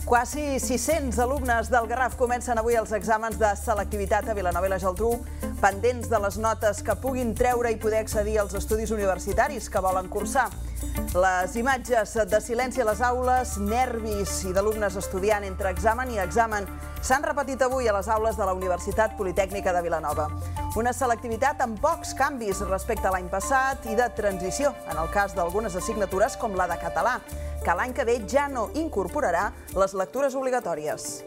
Quasi 600 alumnes del Garraf comencen avui els exàmens de selectivitat a Vilanova i la Geltrú, pendents de les notes que puguin treure i poder accedir als estudis universitaris que volen cursar. Les imatges de silenci a les aules, nervis i d'alumnes estudiant entre examen i examen s'han repetit avui a les aules de la Universitat Politècnica de Vilanova. Una selectivitat amb pocs canvis respecte a l'any passat i de transició, en el cas d'algunes assignatures com la de català, que l'any que ve ja no incorporarà les lectures obligatòries.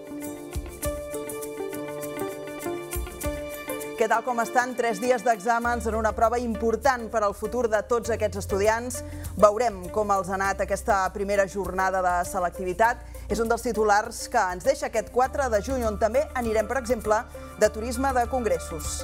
Què tal com estan 3 dies d'exàmens en una prova important per al futur de tots aquests estudiants? Veurem com els ha anat aquesta primera jornada de selectivitat. És un dels titulars que ens deixa aquest 4 de juny, on també anirem, per exemple, de turisme de congressos.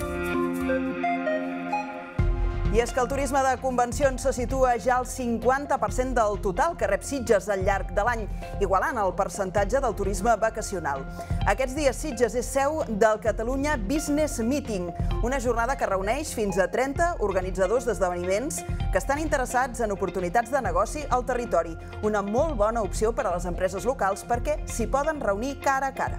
I és que el turisme de convencions se situa ja al 50% del total que rep Sitges al llarg de l'any, igualant el percentatge del turisme vacacional. Aquests dies Sitges és seu del Catalunya Business Meeting, una jornada que reuneix fins a 30 organitzadors d'esdeveniments que estan interessats en oportunitats de negoci al territori. Una molt bona opció per a les empreses locals perquè s'hi poden reunir cara a cara.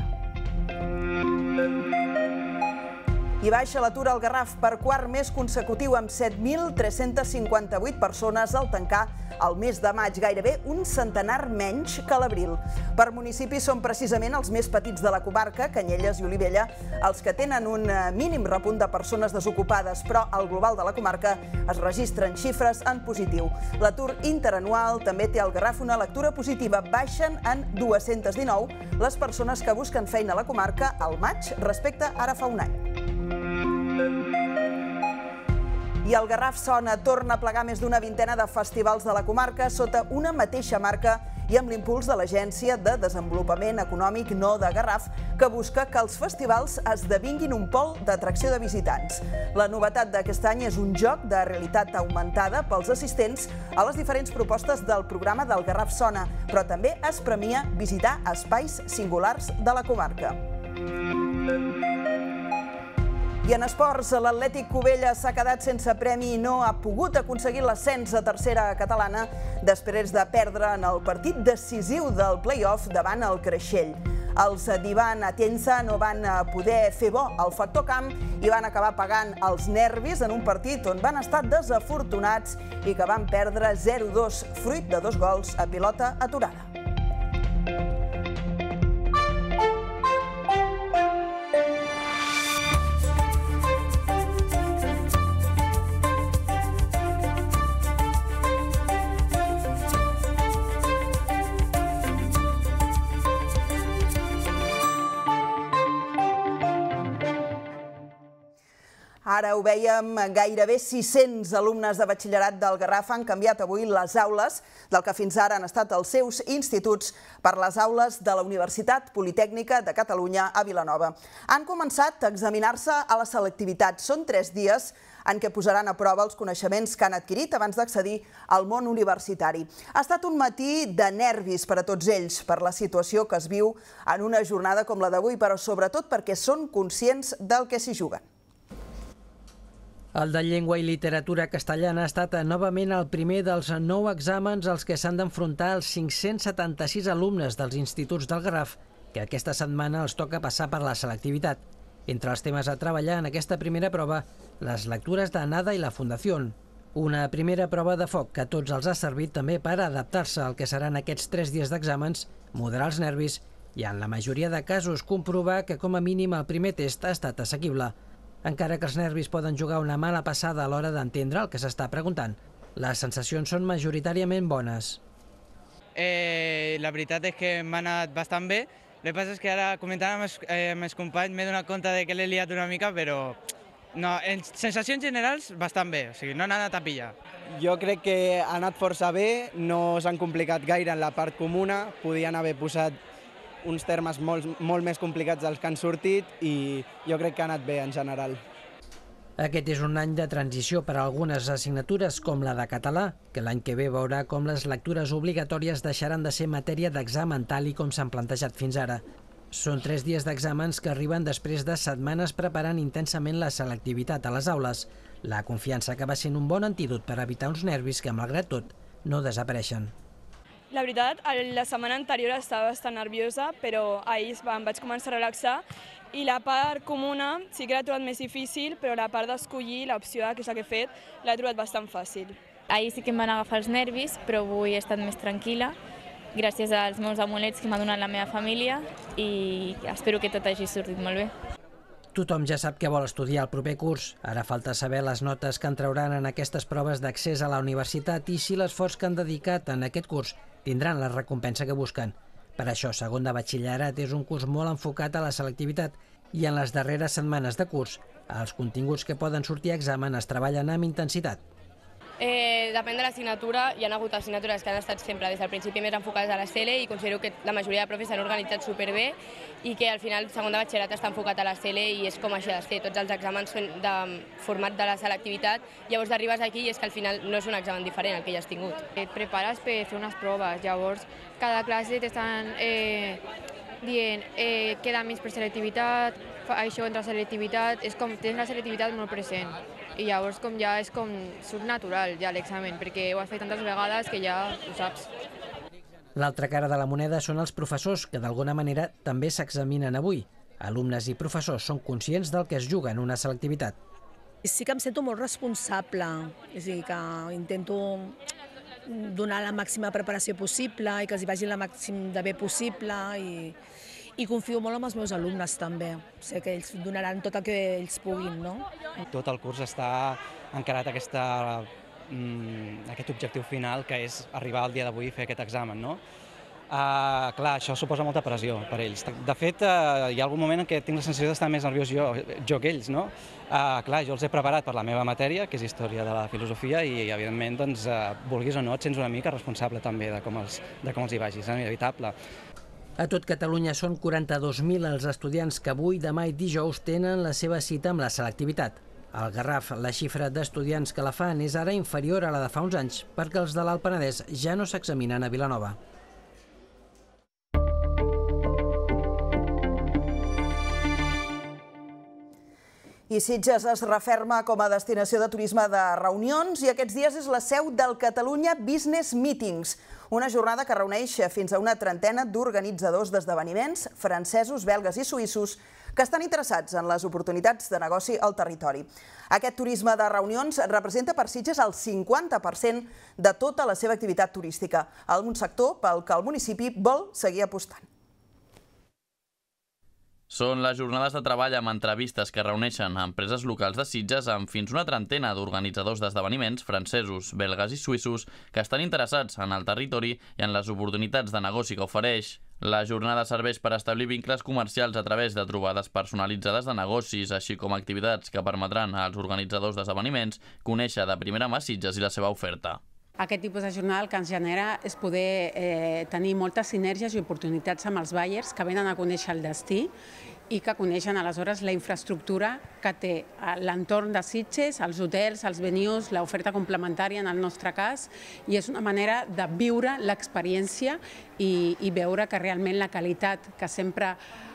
I baixa l'atur al Garraf per quart mes consecutiu amb 7.358 persones al tancar el mes de maig, gairebé un centenar menys que a l'abril. Per municipis són precisament els més petits de la comarca, Canyelles i Olivella, els que tenen un mínim repunt de persones desocupades, però al global de la comarca es registren xifres en positiu. L'atur interanual també té al Garraf una lectura positiva. Baixen en 219 les persones que busquen feina a la comarca al maig respecte ara fa un any. I el Garraf Sona torna a plegar més d'una vintena de festivals de la comarca sota una mateixa marca i amb l'impuls de l'Agència de Desenvolupament Econòmic No de Garraf, que busca que els festivals esdevinguin un pol d'atracció de visitants. La novetat d'aquest any és un joc de realitat augmentada pels assistents a les diferents propostes del programa del Garraf Sona, però també es premia visitar espais singulars de la comarca. I en esports, l'Atlètic Cubella s'ha quedat sense premi i no ha pogut aconseguir l'ascens a tercera catalana després de perdre en el partit decisiu del play-off davant el Creixell. Els d'Ivan Atienza no van poder fer bo al factor camp i van acabar pagant els nervis en un partit on van estar desafortunats i que van perdre 0-2, fruit de 2 gols a pilota aturada. Ara ho vèiem, gairebé 600 alumnes de batxillerat del Garraf han canviat avui les aules del que fins ara han estat els seus instituts per les aules de la Universitat Politècnica de Catalunya a Vilanova. Han començat a examinar-se a la selectivitat. Són 3 dies en què posaran a prova els coneixements que han adquirit abans d'accedir al món universitari. Ha estat un matí de nervis per a tots ells, per la situació que es viu en una jornada com la d'avui, però sobretot perquè són conscients del que s'hi juguen. El de Llengua i Literatura Castellana ha estat novament el primer dels 9 exàmens als que s'han d'enfrontar els 576 alumnes dels instituts del Garraf, que aquesta setmana els toca passar per la selectivitat. Entre els temes a treballar en aquesta primera prova, les lectures d'Anada i la Fundació. Una primera prova de foc que a tots els ha servit també per adaptar-se al que seran aquests 3 dies d'exàmens, moderar els nervis i, en la majoria de casos, comprovar que com a mínim el primer test ha estat assequible. Encara que els nervis poden jugar una mala passada a l'hora d'entendre el que s'està preguntant, les sensacions són majoritàriament bones. La veritat és que m'ha anat bastant bé. El que passa és que ara, comentant amb els companys, m'he donat compte que l'he liat una mica, però en sensacions generals bastant bé, o sigui, no han anat a pillar. Jo crec que ha anat força bé, no s'han complicat gaire en la part comuna, podien haver posat uns termes molt més complicats dels que han sortit i jo crec que ha anat bé en general. Aquest és un any de transició per a algunes assignatures com la de català, que l'any que ve veurà com les lectures obligatòries deixaran de ser matèria d'examen tal i com s'han plantejat fins ara. Són 3 dies d'exàmens que arriben després de setmanes preparant intensament la selectivitat a les aules. La confiança acaba sent un bon antídot per evitar uns nervis que, malgrat tot, no desapareixen. La veritat, la setmana anterior estava bastant nerviosa, però ahir em vaig començar a relaxar i la part comuna sí que l'he trobat més difícil, però la part d'escollir l'opció A, que és la que he fet, l'he trobat bastant fàcil. Ahir sí que em van agafar els nervis, però avui he estat més tranquil·la, gràcies als meus amulets que m'ha donat la meva família, i espero que tot hagi sortit molt bé. Tothom ja sap què vol estudiar el proper curs. Ara falta saber les notes que en trauran en aquestes proves d'accés a la universitat i si l'esforç que han dedicat en aquest curs tindran la recompensa que busquen. Per això, segon de batxillerat és un curs molt enfocat a la selectivitat i en les darreres setmanes de curs, els continguts que poden sortir a examen es treballen amb intensitat. Depèn de l'assignatura, hi ha hagut assignatures que han estat sempre des del principi més enfocades a la CL i considero que la majoria de profes s'han organitzat superbé i que al final segon de batxillerat està enfocat a la CL i és com així ha de ser. Tots els exàmens són de format de la selectivitat, llavors arribes aquí i és que al final no és un examen diferent el que ja has tingut. Et prepares per fer unes proves, llavors cada classe t'estan dient queda més per selectivitat, això entra a selectivitat, és com tens la selectivitat molt present. I llavors ja és com surt natural ja l'examen, perquè ho has fet tantes vegades que ja ho saps. L'altra cara de la moneda són els professors, que d'alguna manera també s'examinen avui. Alumnes i professors són conscients del que es juga en una selectivitat. Sí que em sento molt responsable, és a dir, que intento donar la màxima preparació possible i que els hi vagi la màxim de bé possible i confio molt en els meus alumnes també. Sé que ells donaran tot el que ells puguin, no? Tot el curs està encarat a aquest objectiu final, que és arribar al dia d'avui i fer aquest examen, no? Clar, això suposa molta pressió per ells. De fet, hi ha algun moment en què tinc la sensació d'estar més nerviós jo que ells, no? Clar, jo els he preparat per la meva matèria, que és Història de la Filosofia, i evidentment, doncs, vulguis o no, et sents una mica responsable també de com els hi vagis, és inevitable. A tot Catalunya són 42.000 els estudiants que avui, demà i dijous tenen la seva cita amb la selectivitat. Al Garraf, la xifra d'estudiants que la fan és ara inferior a la de fa uns anys, perquè els de l'Alt Penedès ja no s'examinen a Vilanova. I Sitges es referma com a destinació de turisme de reunions i aquests dies és la seu del Catalunya Business Meetings, una jornada que reuneix fins a una trentena d'organitzadors d'esdeveniments francesos, belgues i suïssos que estan interessats en les oportunitats de negoci al territori. Aquest turisme de reunions representa per Sitges el 50% de tota la seva activitat turística, un sector pel que el municipi vol seguir apostant. Són les jornades de treball amb entrevistes que reuneixen empreses locals de Sitges amb fins una trentena d'organitzadors d'esdeveniments francesos, belgues i suïssos que estan interessats en el territori i en les oportunitats de negoci que ofereix. La jornada serveix per establir vincles comercials a través de trobades personalitzades de negocis, així com activitats que permetran als organitzadors d'esdeveniments conèixer de primera mà Sitges i la seva oferta. Aquest tipus de jornada el que ens genera és poder tenir moltes sinergies i oportunitats amb els buyers que venen a conèixer el destí i que coneixen aleshores la infraestructura que té l'entorn de Sitges, els hotels, els venues, l'oferta complementària en el nostre cas, i és una manera de viure l'experiència i veure que realment la qualitat que sempre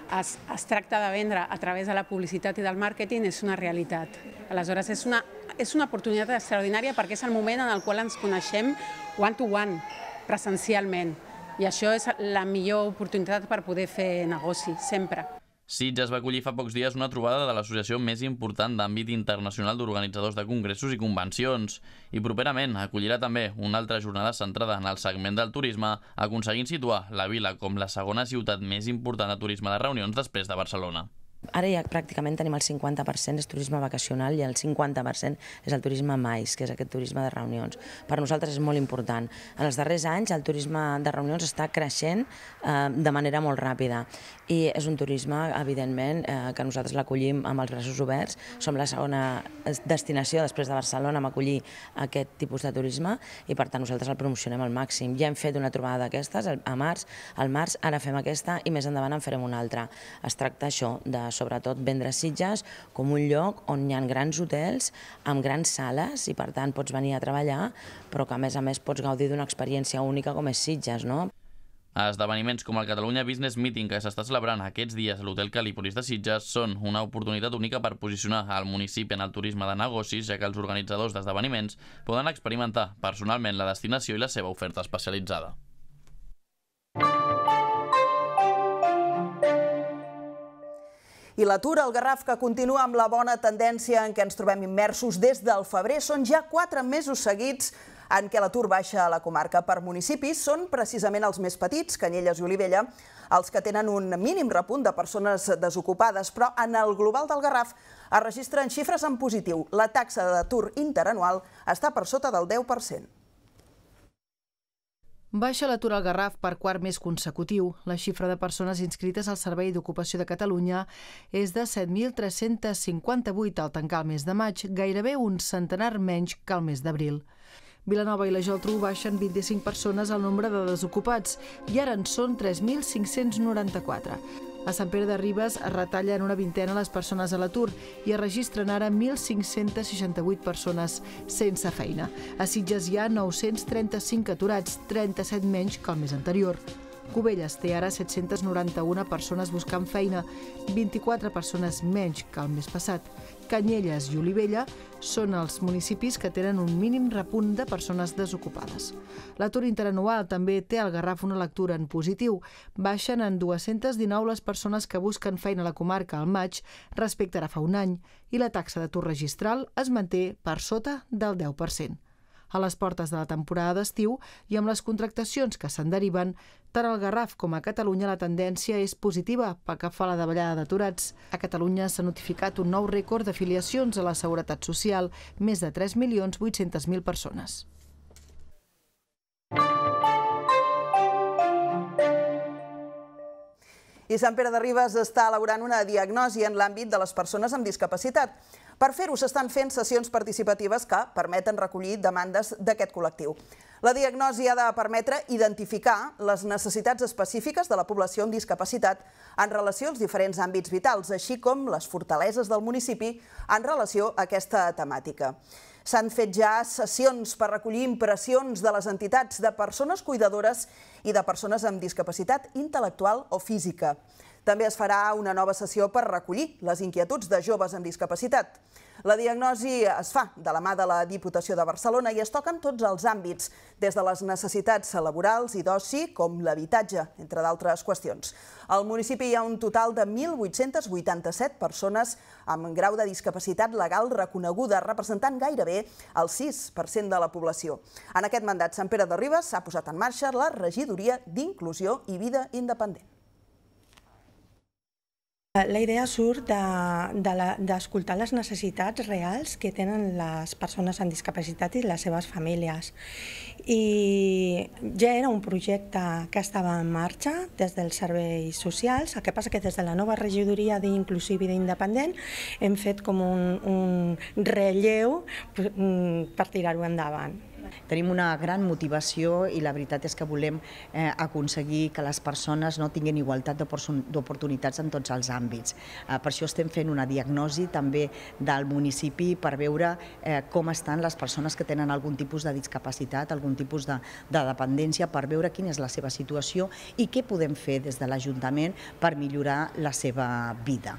es tracta de vendre a través de la publicitat i del màrqueting és una realitat. Aleshores, és una oportunitat extraordinària perquè és el moment en el qual ens coneixem one-to-one, presencialment. I això és la millor oportunitat per poder fer negoci, sempre. Sitges va acollir fa pocs dies una trobada de l'associació més important d'àmbit internacional d'organitzadors de congressos i convencions i properament acollirà també una altra jornada centrada en el segment del turisme, aconseguint situar la vila com la segona ciutat més important de turisme de reunions després de Barcelona. Ara ja pràcticament tenim el 50% és turisme vacacional i el 50% és el turisme MAIS, que és aquest turisme de reunions. Per nosaltres és molt important. En els darrers anys el turisme de reunions està creixent de manera molt ràpida i és un turisme, evidentment, que nosaltres l'acollim amb els braços oberts. Som la segona destinació després de Barcelona en acollir aquest tipus de turisme i per tant nosaltres el promocionem al màxim. Ja hem fet una trobada d'aquestes al març, ara fem aquesta i més endavant en farem una altra. Es tracta això de sobretot vendre Sitges com un lloc on hi ha grans hotels amb grans sales i per tant pots venir a treballar però que a més pots gaudir d'una experiència única com és Sitges, no? Esdeveniments com el Catalunya Business Meeting que s'està celebrant aquests dies a l'Hotel Calípolis de Sitges són una oportunitat única per posicionar el municipi en el turisme de negocis, ja que els organitzadors d'esdeveniments poden experimentar personalment la destinació i la seva oferta especialitzada. I l'atur al Garraf, que continua amb la bona tendència en què ens trobem immersos des del febrer, són ja 4 mesos seguits en què l'atur baixa a la comarca. Per municipis són precisament els més petits, Canyelles i Olivella, els que tenen un mínim repunt de persones desocupades, però en el global del Garraf es registren xifres en positiu. La taxa d'atur interanual està per sota del 10%. Baixa l'atur al Garraf per quart mes consecutiu. La xifra de persones inscrites al Servei d'Ocupació de Catalunya és de 7.358 al tancar el mes de maig, gairebé un centenar menys que el mes d'abril. Vilanova i la Geltrú baixen 25 persones al nombre de desocupats i ara en són 3.594. A Sant Pere de Ribes es retallen una vintena les persones a l'atur i es registren ara 1.568 persones sense feina. A Sitges hi ha 935 aturats, 37 menys que el mes anterior. Cubelles té ara 791 persones buscant feina, 24 persones menys que el mes passat. Canyelles i Olivella són els municipis que tenen un mínim repunt de persones desocupades. L'atur interanual també té al Garraf una lectura en positiu. Baixen en 219 les persones que busquen feina a la comarca al maig respecte ara fa un any i la taxa d'atur registral es manté per sota del 10%. A les portes de la temporada d'estiu i amb les contractacions que se'n deriven, tant al Garraf com a Catalunya la tendència és positiva pel que fa a la davallada d'aturats. A Catalunya s'ha notificat un nou rècord d'afiliacions a la Seguretat Social, més de 3.800.000 persones. I Sant Pere de Ribes està elaborant una diagnosi en l'àmbit de les persones amb discapacitat. Per fer-ho s'estan fent sessions participatives que permeten recollir demandes d'aquest col·lectiu. La diagnosi ha de permetre identificar les necessitats específiques de la població amb discapacitat en relació als diferents àmbits vitals, així com les fortaleses del municipi en relació a aquesta temàtica. S'han fet ja sessions per recollir impressions de les entitats de persones cuidadores i de persones amb discapacitat intel·lectual o física. També es farà una nova sessió per recollir les inquietuds de joves amb discapacitat. La diagnosi es fa de la mà de la Diputació de Barcelona i es toquen tots els àmbits, des de les necessitats laborals i d'oci com l'habitatge, entre d'altres qüestions. Al municipi hi ha un total de 1.887 persones amb grau de discapacitat legal reconeguda, representant gairebé el 6% de la població. En aquest mandat, Sant Pere de Ribes ha posat en marxa la Regidoria d'Inclusió i Vida Independent. La idea surt d'escoltar les necessitats reals que tenen les persones amb discapacitat i les seves famílies. I ja era un projecte que estava en marxa des dels serveis socials, el que passa que des de la nova regidoria d'Inclusió i Vida Independent hem fet com un relleu per tirar-ho endavant. Tenim una gran motivació i la veritat és que volem aconseguir que les persones no tinguin igualtat d'oportunitats en tots els àmbits. Per això estem fent una diagnosi també del municipi per veure com estan les persones que tenen algun tipus de discapacitat, algun tipus de dependència, per veure quina és la seva situació i què podem fer des de l'Ajuntament per millorar la seva vida.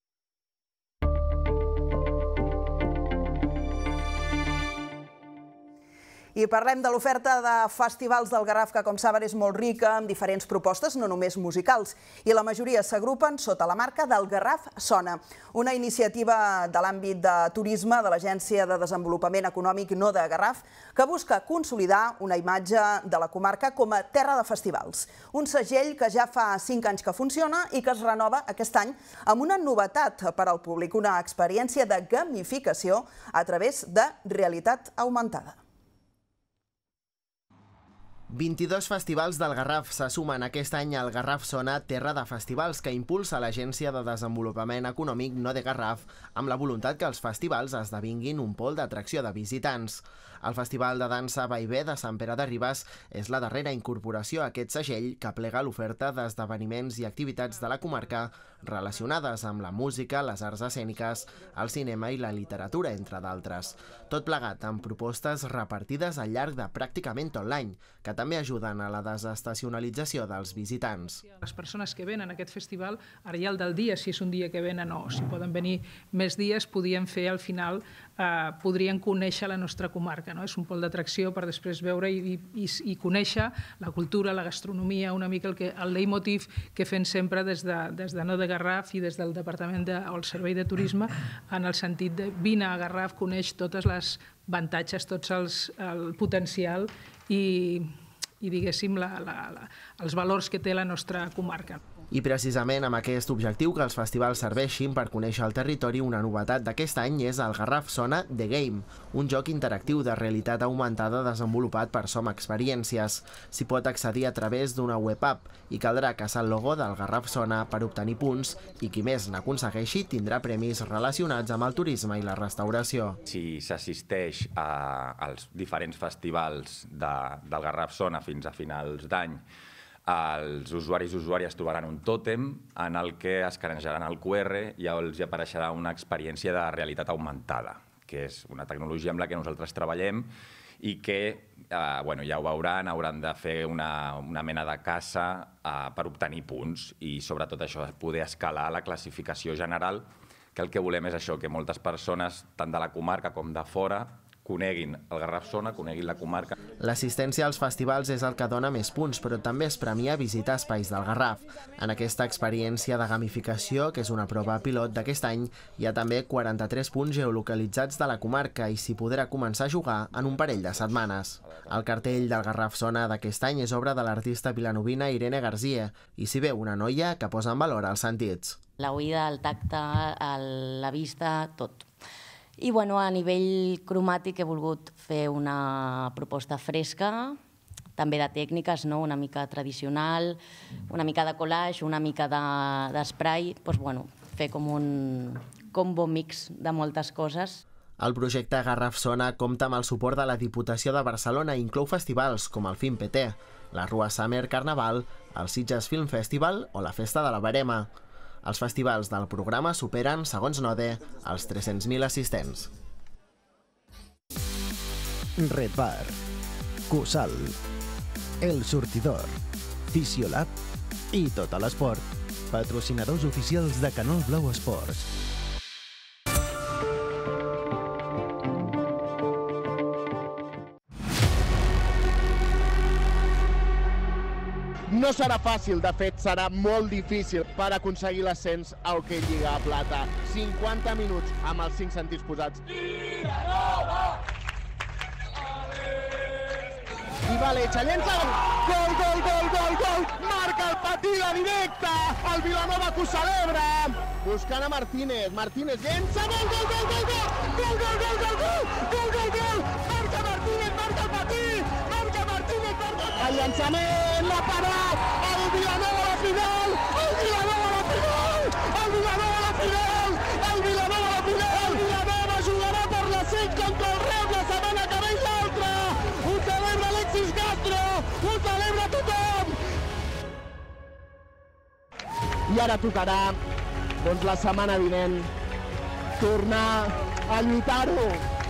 I parlem de l'oferta de festivals del Garraf, que com saben és molt rica, amb diferents propostes, no només musicals, i la majoria s'agrupen sota la marca del Garraf Sona, una iniciativa de l'àmbit de turisme de l'Agència de Desenvolupament Econòmic No de Garraf, que busca consolidar una imatge de la comarca com a terra de festivals. Un segell que ja fa 5 anys que funciona i que es renova aquest any amb una novetat per al públic, una experiència de gamificació a través de realitat augmentada. 22 festivals del Garraf se sumen aquest any al Garraf Sona, terra de festivals, que impulsa l'Agència de Desenvolupament Econòmic No de Garraf, amb la voluntat que els festivals esdevinguin un pol d'atracció de visitants. El Festival de Dansa Vaivé de Sant Pere de Ribes és la darrera incorporació a aquest segell que plega l'oferta d'esdeveniments i activitats de la comarca relacionades amb la música, les arts escèniques, el cinema i la literatura, entre d'altres. Tot plegat amb propostes repartides al llarg de pràcticament tot l'any, que també ajuden a la desestacionalització dels visitants. Les persones que venen a aquest festival, ara ja el del dia, si és un dia que venen o si poden venir més dies, podien fer al final podrien conèixer la nostra comarca. És un pol d'atracció per després veure i conèixer la cultura, la gastronomia, una mica el leitmotiv que fem sempre des de No de Garraf i des del Departament o el Servei de Turisme, en el sentit de vine a Garraf, coneix totes les avantatges, tot el potencial i diguéssim, els valors que té la nostra comarca. I precisament amb aquest objectiu que els festivals serveixin per conèixer el territori, una novetat d'aquest any és el Garraf Sona The Game, un joc interactiu de realitat augmentada desenvolupat per Som Experiències. S'hi pot accedir a través d'una web app i caldrà caçar el logo del Garraf Sona per obtenir punts i qui més n'aconsegueixi tindrà premis relacionats amb el turisme i la restauració. Si s'assisteix als diferents festivals del Garraf Sona fins a finals d'any, els usuaris i usuàries trobaran un tòtem en el que escanejaran el QR i els apareixerà una experiència de realitat augmentada, que és una tecnologia amb la que nosaltres treballem i que, ja ho veuran, hauran de fer una mena de caça per obtenir punts i sobretot això, poder escalar la classificació general, que el que volem és això, que moltes persones, tant de la comarca com de fora, coneguin el Garraf Sona, coneguin la comarca. L'assistència als festivals és el que dona més punts, però també es premia visitar espais del Garraf. En aquesta experiència de gamificació, que és una prova pilot d'aquest any, hi ha també 43 punts geolocalitzats de la comarca i s'hi podrà començar a jugar en un parell de setmanes. El cartell del Garraf Sona d'aquest any és obra de l'artista vilanovina Irene Garcia i s'hi veu una noia que posa en valor els sentits. La oïda, el tacte, la vista, tot. I a nivell cromàtic he volgut fer una proposta fresca, també de tècniques, una mica tradicional, una mica de collage, una mica d'esprai, fer com un combo mix de moltes coses. El projecte Garraf Sona compta amb el suport de la Diputació de Barcelona i inclou festivals com el Film PT, la Rua Summer Carnaval, el Sitges Film Festival o la Festa de la Verema. Els festivals del programa superen, segons Node, els 300.000 assistents. Red Bar, Cosal, El Sortidor, Fisiolab i Tot a l'Esport, patrocinadors oficials de Canal Blau Esports. No serà fàcil, de fet serà molt difícil per aconseguir l'ascens a Hoquei Lliga Plata. 50 minuts amb els 5 sentits posats. I Valecha llença, gol, gol, gol, gol, gol! Marca el Patí, la directa! El Vilanova que ho celebra! Buscant a Martínez, Martínez llença, gol, gol, gol, gol, gol! Gol, gol, gol, gol, gol! Gol, gol, gol! Marca Martínez, marca el Patí! Marca Martínez, marca el llançament, l'ha parat! El Vilanova a la final! El Vilanova a la final! El Vilanova a la final! El Vilanova a la final! El Vilanova jugarà per la 5 contra el Reus la setmana que ve i l'altra! Ho celebra Alexis Castro! Ho celebra tothom! I ara tocarà, la setmana vinent, tornar a lluitar-ho.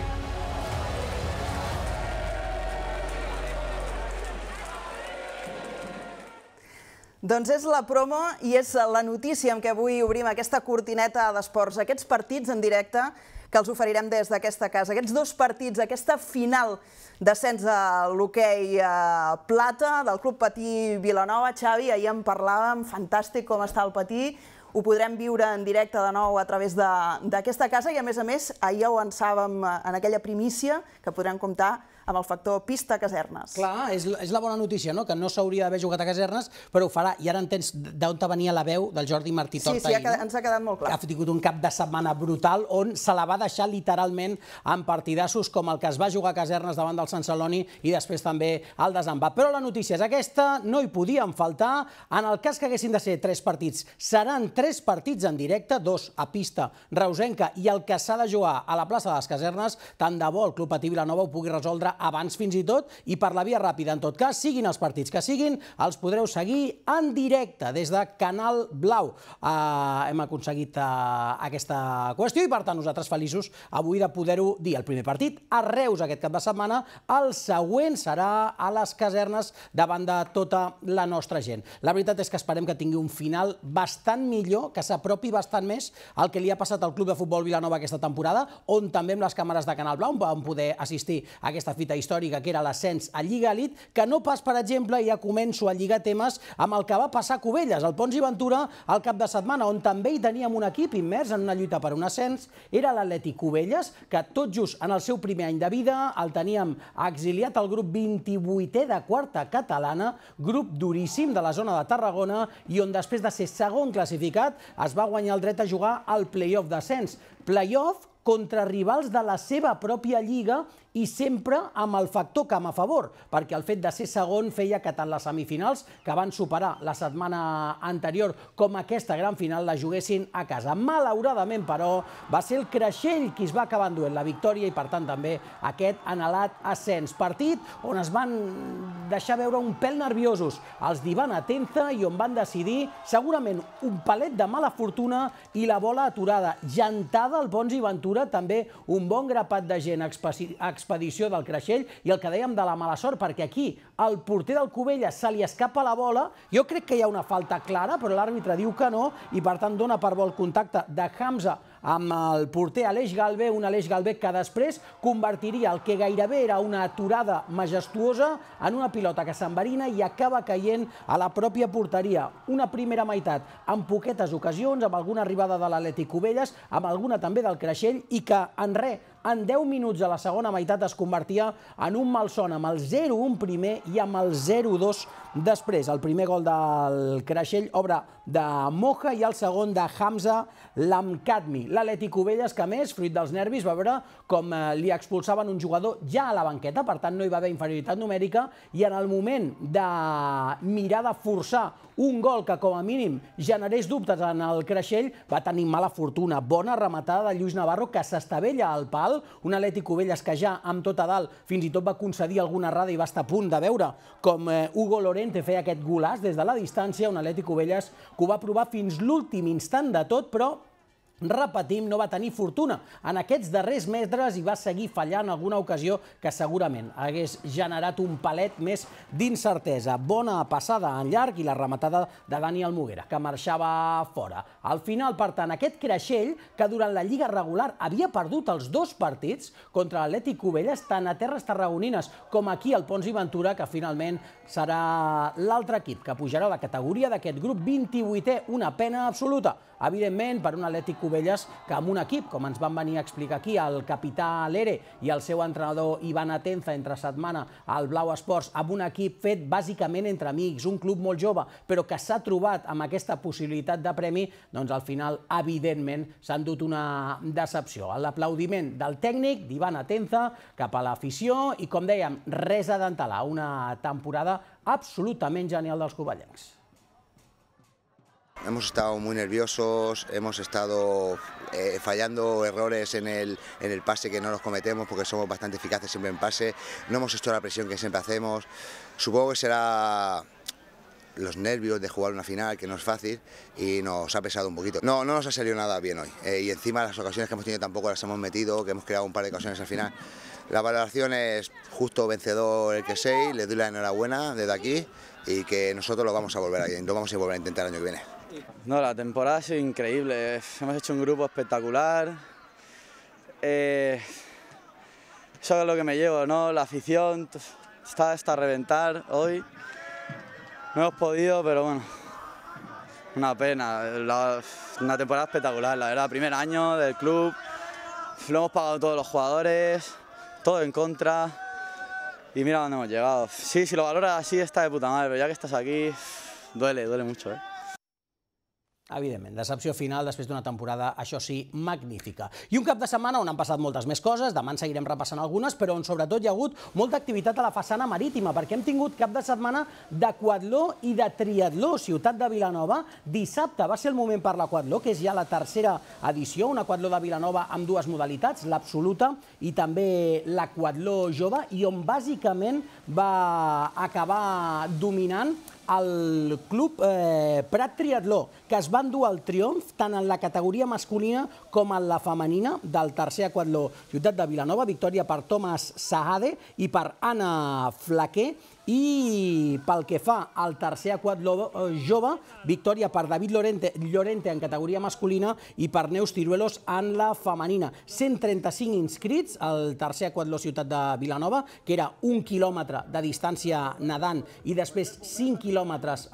Doncs és la promo i és la notícia amb què avui obrim aquesta cortineta d'esports, aquests partits en directe que els oferirem des d'aquesta casa. Aquests 2 partits, aquesta final d'ascens a l'hoquei Plata del Club Patí Vilanova. Xavi, ahir en parlàvem, fantàstic com està el Patí. Ho podrem viure en directe de nou a través d'aquesta casa i, a més, ahir ho avançàvem en aquella primícia que podrem comptar amb el factor pista Casernes. Clar, és la bona notícia, que no s'hauria d'haver jugat a Casernes, però ho farà. I ara entens d'on venia la veu del Jordi Martí Torta ahir. Sí, ens ha quedat molt clar. Ha tingut un cap de setmana brutal on se la va deixar literalment en partidassos com el que es va jugar a Casernes davant del Sant Celoni i després també el desempat. Però la notícia és aquesta, no hi podien faltar. En el cas que haguessin de ser 3 partits, seran 3 partits en directe, 2 a pista reusenca i el que s'ha de jugar a la plaça de les Casernes, tant de bo el Club Patí Vilanova ho pugui resoldre mica abans fins i tot, i per la via ràpida. En tot cas, siguin els partits que siguin, els podreu seguir en directe des de Canal Blau. Hem aconseguit aquesta qüestió i, per tant, nosaltres feliços avui de poder-ho dir. El primer partit a Reus aquest cap de setmana, el següent serà a les casernes davant de tota la nostra gent. La veritat és que esperem que tingui un final bastant millor, que s'apropi bastant més al que li ha passat al Club de Futbol Vilanova aquesta temporada, on també amb les càmeres de Canal Blau vam poder assistir a aquesta fita històrica que era l'ascens a Lliga Elit, que no pas, per exemple, ja començo a lligar temes amb el que va passar a Cubelles, al Pons i Ventura, al cap de setmana, on també hi teníem un equip immers en una lluita per un ascens, era l'Atlètic Cubelles, que tot just en el seu primer any de vida el teníem exiliat al grup 28è de quarta catalana, grup duríssim de la zona de Tarragona, i on després de ser segon classificat es va guanyar el dret a jugar al play-off d'ascens. Play-off contra rivals de la seva pròpia lliga i sempre amb el factor camp a favor, perquè el fet de ser segon feia que tant les semifinals, que van superar la setmana anterior, com aquesta gran final, la juguessin a casa. Malauradament, però, va ser el Creixell qui es va acabar enduent la victòria i, per tant, també aquest anhelat ascens. Partit on es van deixar veure un pèl nerviosos els d'Ivan Atenza i on van decidir, segurament, un palet de mala fortuna i la bola aturada. Gentada al Pons i Ventura, també un bon grapat de gent expedició del Creixell, i el que dèiem de la mala sort, perquè aquí al porter del Cubelles se li escapa la bola. Jo crec que hi ha una falta clara, però l'àrbitre diu que no, i per tant dona per bo el contacte de Hamza amb el porter Aleix Galvé, un Aleix Galvé que després convertiria el que gairebé era una aturada majestuosa en una pilota que s'enverina i acaba caient a la pròpia porteria. Una primera meitat amb poquetes ocasions, amb alguna arribada de l'Atlètic Cubelles, amb alguna també del Creixell, i que en res, en 10 minuts de la segona meitat es convertia en un malson amb el 0-1 primer i amb el 0-2 després. El primer gol del Creixell, obra de Moja, i el segon de Hamza Lamkadmi. L'Atlètic Cubelles, que a més, fruit dels nervis, va veure com li expulsaven un jugador ja a la banqueta, per tant no hi va haver inferioritat numèrica, i en el moment de mirar de forçar un gol que com a mínim generés dubtes en el Creixell, va tenir mala fortuna. Bona rematada de Lluís Navarro, que s'estavella al pal, un Atlètic Cubelles que ja amb tot a dalt fins i tot va concedir alguna errada i va estar a punt de veure com Hugo Lorente feia aquest golaç des de la distància, un Atlètic Cubelles que ho va provar fins l'últim instant de tot, però repetim, no va tenir fortuna en aquests darrers metres i va seguir fallant alguna ocasió que segurament hagués generat un palet més d'incertesa. Bona passada en llarg i la rematada de Dani Almuguera, que marxava fora. Al final, per tant, aquest Creixell, que durant la Lliga regular havia perdut els dos partits contra l'Atlètic Cubelles, tant a terres tarragonines com aquí al Pons i Ventura, que finalment serà l'altre equip que pujarà a la categoria d'aquest grup 28è. Una pena absoluta, evidentment, per un Atlètic Cubelles que amb un equip, com ens van venir a explicar aquí el capità Lere i el seu entrenador Ivan Atenza entre setmana al Blau Esports, amb un equip fet bàsicament entre amics, un club molt jove, però que s'ha trobat amb aquesta possibilitat de premi, doncs al final, evidentment, s'ha endut una decepció. L'aplaudiment del tècnic, d'Ivan Atenza, cap a l'afició i, com dèiem, res a d'entelar, una temporada absolutament genial dels covellencs. Hemos estado muy nerviosos, hemos estado fallando errores en el pase que no los cometemos porque somos bastante eficaces siempre en pase, no hemos hecho la presión que siempre hacemos. Supongo que será los nervios de jugar una final, que no es fácil, y nos ha pesado un poquito. No nos ha salido nada bien hoy, y encima las ocasiones que hemos tenido tampoco las hemos metido, que hemos creado un par de ocasiones al final. La valoración es justo vencedor el Creixell, le doy la enhorabuena desde aquí y que nosotros lo vamos a volver a intentar el año que viene. No, la temporada ha sido increíble, hemos hecho un grupo espectacular, eso es lo que me llevo, ¿no? La afición está hasta reventar hoy, no hemos podido, pero bueno, una pena, una temporada espectacular, la verdad, primer año del club, lo hemos pagado todos los jugadores, todo en contra y mira dónde hemos llegado. Sí, si lo valoras así está de puta madre, pero ya que estás aquí, duele mucho, ¿eh? Evidentment, decepció final després d'una temporada, això sí, magnífica. I un cap de setmana on han passat moltes més coses, demà en seguirem repassant algunes, però on sobretot hi ha hagut molta activitat a la façana marítima, perquè hem tingut cap de setmana d'aquatló i de triatló. Ciutat de Vilanova, dissabte va ser el moment per l'aquatló, que és ja la tercera edició, un aquatló de Vilanova amb dues modalitats, l'absoluta i també l'aquatló jove, i on bàsicament va acabar dominant el Club Prat Triatló, que es va endur el triomf tant en la categoria masculina com en la femenina del tercer aquatló Ciutat de Vilanova, victòria per Thomas Sahade i per Anna Flaquer, i pel que fa al tercer aquatló jove, victòria per David Llorente en categoria masculina i per Neus Tiruelos en la femenina. 135 inscrits al tercer aquatló Ciutat de Vilanova, que era 1 quilòmetre de distància nedant i després 5 quilòmetres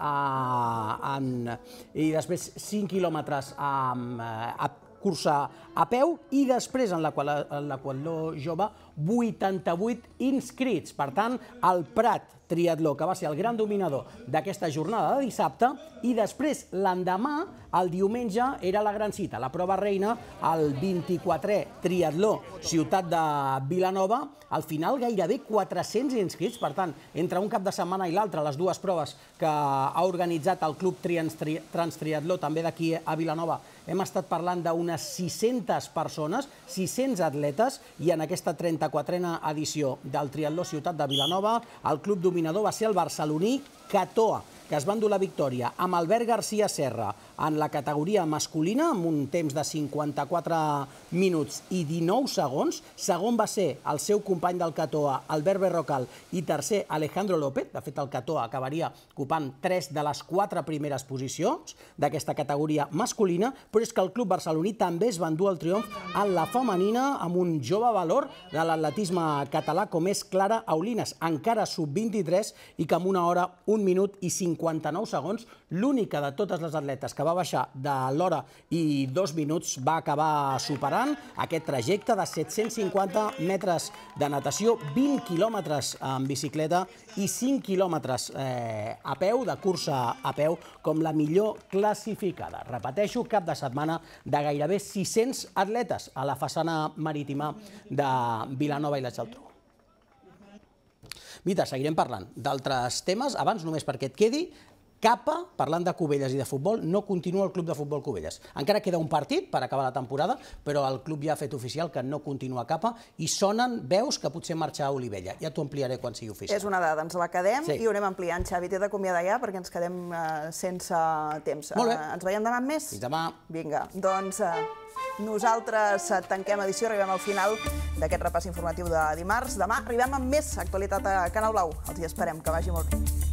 a cursa a peu, i després en l'aquatló jove 88 inscrits. Per tant, el Prat Triatló, que va ser el gran dominador d'aquesta jornada de dissabte, i després l'endemà, el diumenge, era la gran cita, la prova reina, el 24è Triatló Ciutat de Vilanova. Al final gairebé 400 inscrits, per tant, entre un cap de setmana i l'altre, les dues proves que ha organitzat el Club Transtriatló, també d'aquí a Vilanova, hem estat parlant d'unes 600 persones, 600 atletes, i en aquesta 34a edició del Triatló Ciutat de Vilanova, el club dominador va ser el barceloní Catoa, que es va endur la victòria amb Albert García Serra en la categoria masculina, amb un temps de 54 minuts i 19 segons. Segon va ser el seu company del Catoa, Albert Berrocal, i tercer, Alejandro López. De fet, el Catoa acabaria ocupant 3 de les 4 primeres posicions d'aquesta categoria masculina, però és que el club barceloní també es va endur el triomf en la femenina amb un jove valor de l'atletisme català com és Clara Aulines, encara sub-23 i que amb 1 hora, 1 minut i 59 segons, l'única de totes les atletes que va baixar de l'hora i 2 minuts, va acabar superant aquest trajecte de 750 metres de natació, 20 quilòmetres en bicicleta i 5 quilòmetres a peu, de cursa a peu, com la millor classificada. Repeteixo, cap de setmana de gairebé 600 atletes a la façana marítima de Vilanova i la Geltrú. Mita, seguirem parlant d'altres temes. Abans, només perquè et quedi, Capa, parlant de Cubelles i de futbol, no continua el Club de Futbol Cubelles. Encara queda un partit per acabar la temporada, però el club ja ha fet oficial que no continua Capa i sonen veus que potser marxa a Olivella. Ja t'ho ampliaré quan sigui oficial. És una dada, ens la quedem i ho anem ampliant. Xavi, t'he d'acomiadar ja perquè ens quedem sense temps. Molt bé. Ens veiem demà amb més? Fins demà. Vinga, doncs nosaltres tanquem edició, arribem al final d'aquest repàs informatiu de dimarts. Demà arribem amb més actualitat a Canal Blau. Els hi esperem, que vagi molt bé.